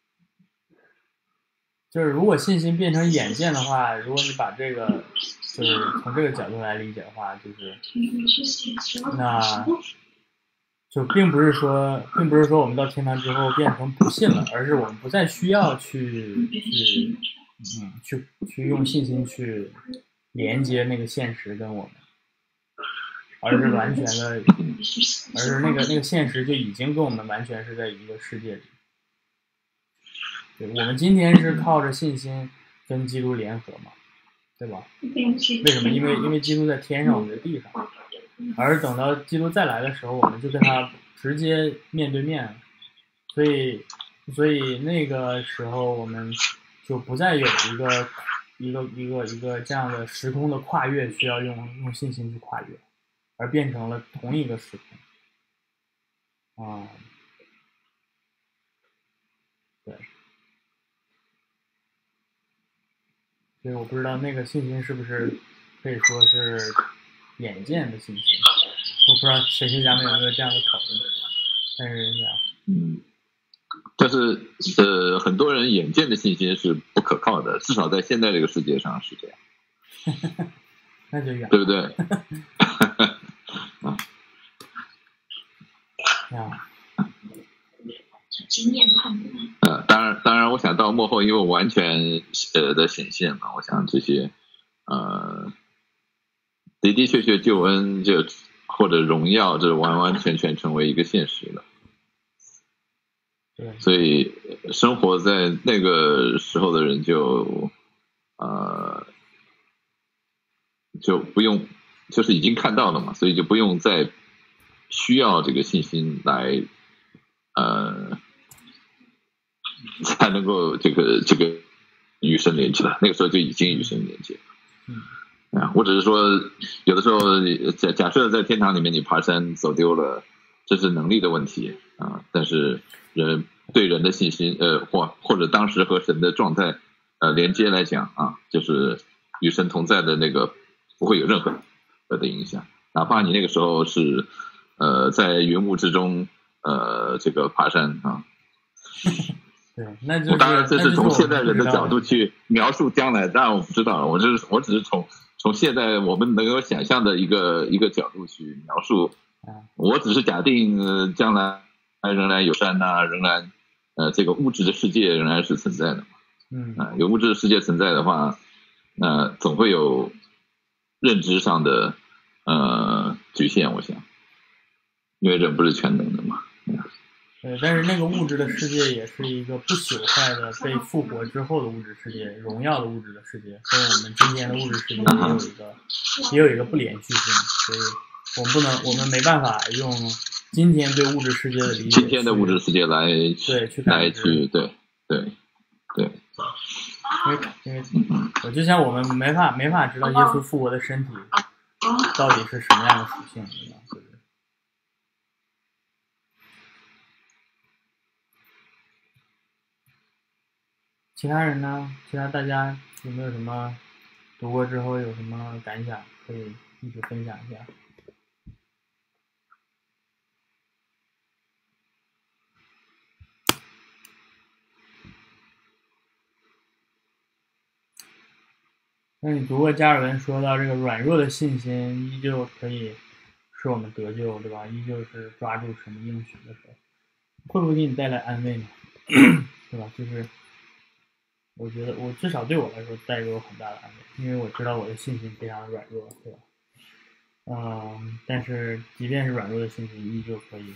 就是如果信心变成眼见的话，如果你把这个就是从这个角度来理解的话，就是那就并不是说我们到天堂之后变成不信了，而是我们不再需要去用信心去连接那个现实跟我们，而是完全的，而是那个现实就已经跟我们完全是在一个世界里。对，我们今天是靠着信心跟基督联合嘛，对吧？为什么？因为基督在天上，我们在地上，而等到基督再来的时候，我们就跟他直接面对面，所以那个时候我们就不再有一个这样的时空的跨越，需要用信心去跨越，而变成了同一个时空啊，对。所以我不知道那个信心是不是可以说是眼见的信心，我不知道神学家们有没有这样的讨论，但是但是很多人眼见的信心是不可靠的，至少在现在这个世界上是这样。 那就远， 对不对？ 啊。 经验判断。 当然，我想到幕后，因为完全的显现嘛，我想这些的的确确救恩或者荣耀，这完完全全成为一个现实了。 对。 所以生活在那个时候的人就不用，就是已经看到了嘛，所以就不用再需要这个信心来才能够这个与神连接了，那个时候就已经与神连接了。我只是说，有的时候假设在天堂里面你爬山走丢了，这是能力的问题啊，但是对人的信心或者当时和神的状态连接来讲啊，就是与神同在的那个不会有任何的影响，哪怕你那个时候是在云雾之中这个爬山啊。 对，那就是当然这是从现代人的角度去描述将来，当然我不知道了，我只是从现在我们能够想象的一个角度去描述。我只是假定将来仍然有山呐，仍然这个物质的世界仍然是存在的嘛。有物质的世界存在的话，总会有认知上的局限，我想，因为人不是全能的嘛。 对，但是那个物质的世界也是一个不朽坏的被复活之后的物质世界，荣耀的物质的世界，和我们今天的物质世界也有一个不连续性，所以我们没办法用今天对物质世界的理解， 今天的物质世界来去对。 因为我就像我们没法知道耶稣复活的身体到底是什么样的属性一样，对不对？其他人呢？其他大家有没有什么读过之后有什么感想，可以一起分享一下？那你读过加尔文说到这个软弱的信心依旧可以使我们得救，对吧？依旧是抓住神的应许的时候，会不会给你带来安慰呢？对吧？就是我觉得至少对我来说带给我很大的安慰，因为我知道我的信心非常的软弱，对吧？但是即便是软弱的信心，依旧可以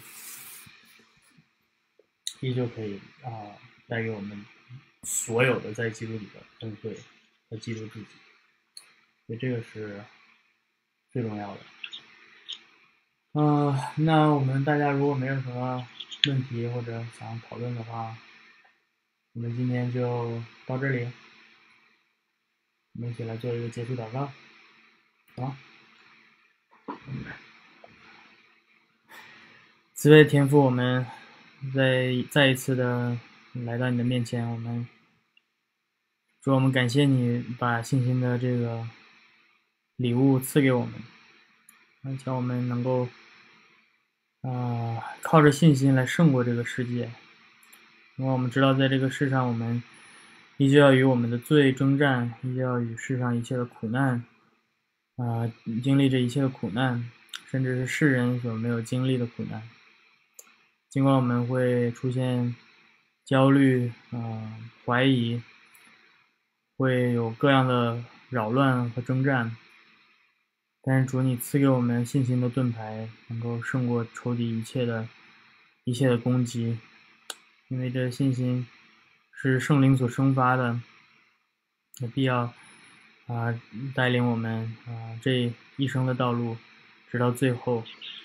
带给我们所有的在基督里的恩惠和基督自己，所以这个是最重要的。那我们大家如果没有什么问题或者想讨论的话，我们今天就到这里，我们一起来做一个结束祷告。好，慈悲天父，我们再一次的来到你的面前，我们感谢你把信心的这个礼物赐给我们，叫我们能够靠着信心来胜过这个世界。因为我们知道，在这个世上，我们依旧要与我们的罪征战，依旧要与世上一切的苦难，经历这一切的苦难，甚至是世人所没有经历的苦难。尽管我们会出现焦虑、怀疑，会有各样的扰乱和征战，但是主，你赐给我们信心的盾牌，能够胜过仇敌一切的攻击。因为这信心是圣灵所生发的，有必要带领我们这一生的道路，直到最后。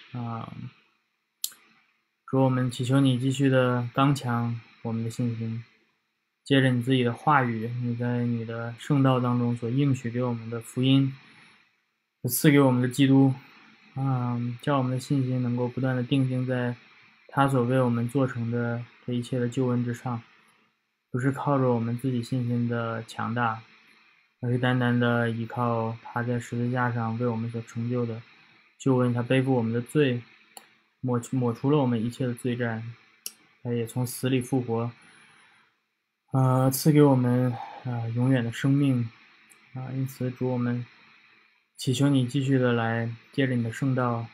主，我们祈求你继续的刚强我们的信心，借着你自己的话语，你在你的圣道当中所应许给我们的福音，所赐给我们的基督，叫我们的信心能够不断的定睛在他所为我们做成的这一切的救恩之上，不是靠着我们自己信心的强大，而是单单的依靠他在十字架上为我们所成就的救恩。他背负我们的罪，抹除了我们一切的罪债，他也从死里复活，赐给我们永远的生命。因此主，我们祈求你继续的来借着你的圣道，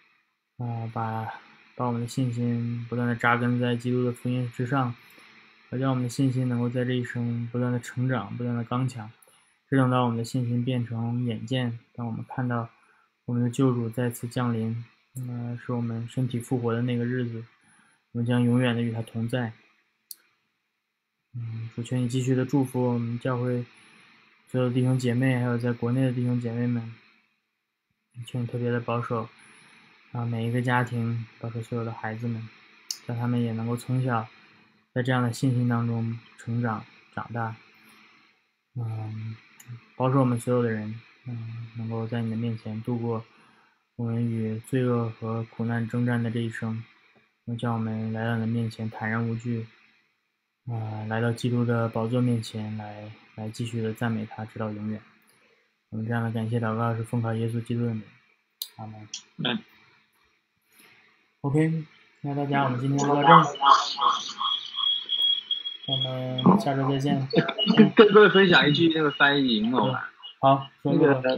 把我们的信心不断的扎根在基督的福音之上，而让我们的信心能够在这一生不断的成长，不断的刚强，直等到我们的信心变成眼见，当我们看到我们的救主再次降临，是我们身体复活的那个日子，我们将永远的与他同在。主，求你继续的祝福我们教会所有弟兄姐妹，还有在国内的弟兄姐妹们，求你特别的保守每一个家庭，保守所有的孩子们，让他们也能够从小在这样的信心当中成长长大。保守我们所有的人，能够在你的面前度过我们与罪恶和苦难征战的这一生，叫我们来到你的面前坦然无惧，来到基督的宝座面前来继续的赞美他直到永远。我们这样的感谢祷告是奉靠耶稣基督的名，阿们。OK， 那大家我们今天就到这儿，我们下周再见。 跟各位分享一句那个翻译引哦。 好， 那个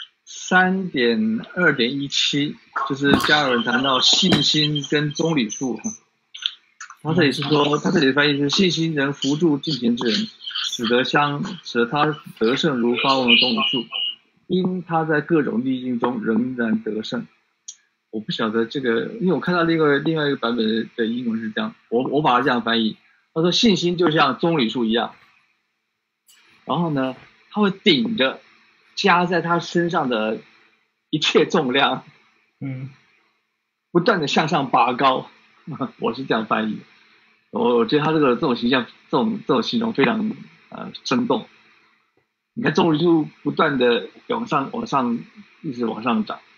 3.2.17就是加尔文谈到信心跟棕榈树，他这里是说，他这里的翻译是信心能扶助敬虔之人，使得他得胜如发旺的棕榈树，因他在各种逆境中仍然得胜。我不晓得这个，因为我看到另外一个版本的英文是这样，我把它这样翻译。他说信心就像棕榈树一样，然后呢，他会顶着加在他身上的一切重量，不断的向上拔高。我是这样翻译的。我觉得他这种形象，这种形容非常生动。你看棕榈树不断的往上一直往上涨。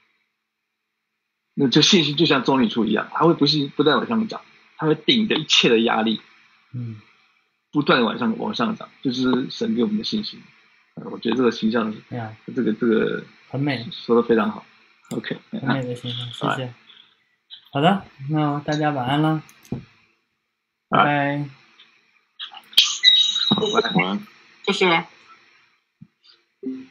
那这信心就像棕榈树一样，它会不断往上涨，它会顶着一切的压力，不断的往上涨，就是神给我们的信心。我觉得这个形象这个很美， 说的非常好。OK， 很美的形象，谢谢。好的，那大家晚安了，拜拜。 晚安， 谢谢。